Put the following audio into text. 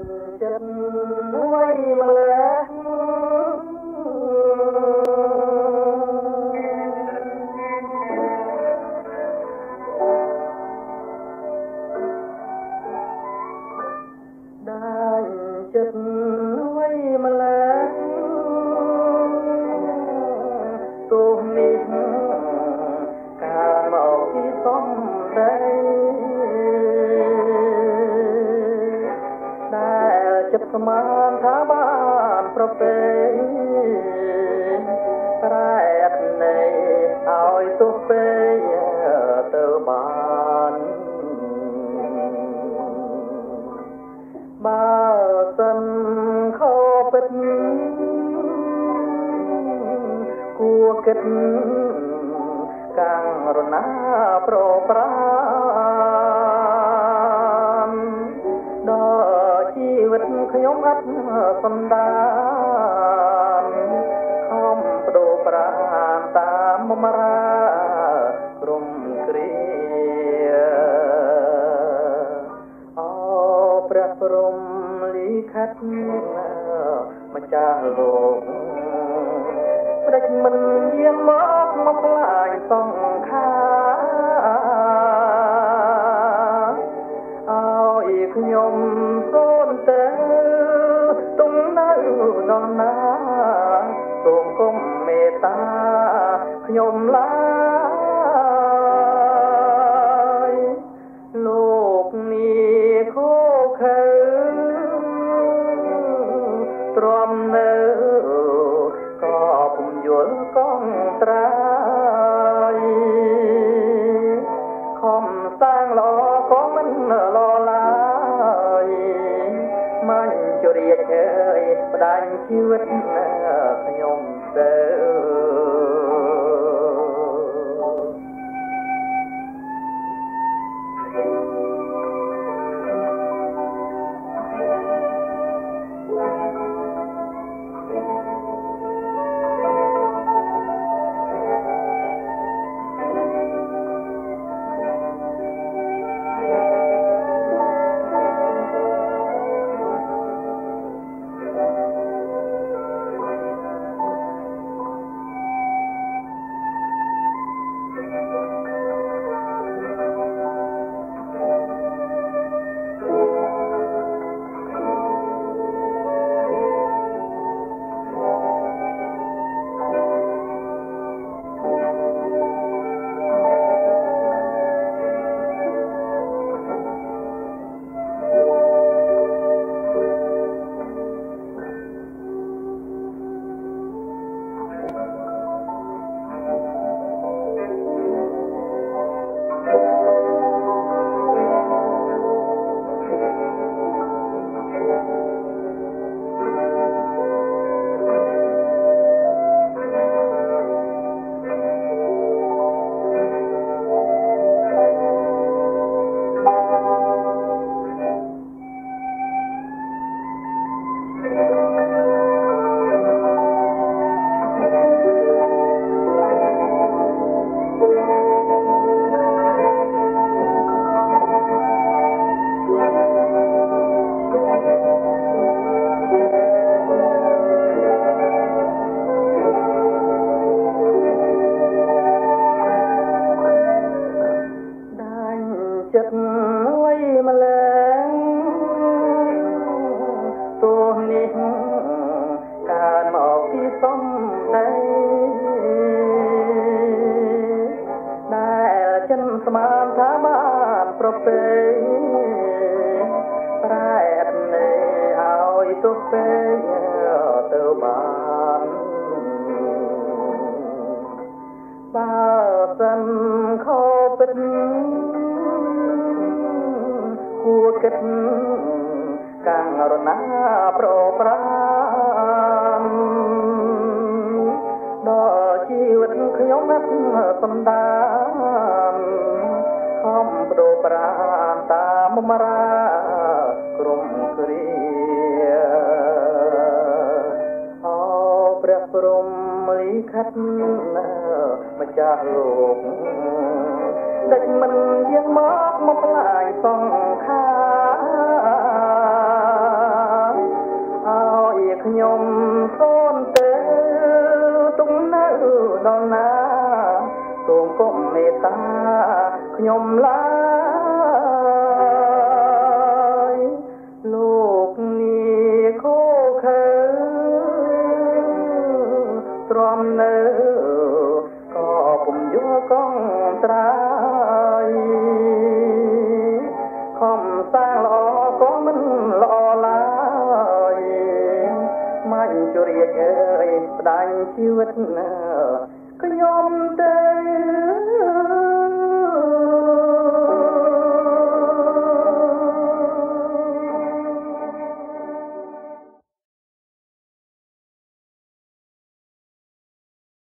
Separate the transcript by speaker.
Speaker 1: ចិត្តអ្វីម្ល៉េះដែលចិត្តអ្វីម្ល៉េះទោះនេះកាលមកពីសំដីចិត្តស្មានថាបានប្រពេក្រែតនៃឲ្យទុះពេទៅបានបើសិនខោពិតគួគិតកាំងរណាប្រប្រាជីវិតខ្ញុំអត់សំដានខំបដូរប្រាណតាមមរាក្រុមគ្រាអូព្រះព្រំលិខិតម្ចាស់លោកព្រិចមិនយាងមកផ្លាញសង្ខារឲ្យខ្ញុំសូនទៅទុំនៅដល់ណាសូមគុំមេត្តាខ្ញុំឡើយលោកនេះខូខើទ្រាំនៅក៏ពុំយល់កងត្រាយខំសាងល្អក៏មិនល្អឡើយមិនជរាជអើយផ្ដាច់ជីវិតខ្ញុំទៅចិត្តអ្វីម្ល៉េះទោះនេះកាលមកពីសំដីដែលចិនស្មានថាបានប្រពេប្រែតនៃឲ្យទុះពេទៅបានបើសិនខោពិតគួគិតកាំងរណាប្រប្រាណដល់ជីវិតខ្ញុំអត់សំដានខំបដូរប្រាណតាមមរាក្រុមគ្រាអូព្រះព្រំលិខិតម្ចាស់លោកដេចមិនយាងមកផ្លាញសង្ខារខ្ញុំសូនទៅទុំនៅដល់ណាសូមគុំមេត្តាខ្ញុំឡើយលោកនេះខូខើទ្រាំនៅក៏ពុំយល់កងត្រាយខំសាងល្អក៏មិនល្អឡើយមិនជរៀតអើយផ្ដាច់ជីវិតណា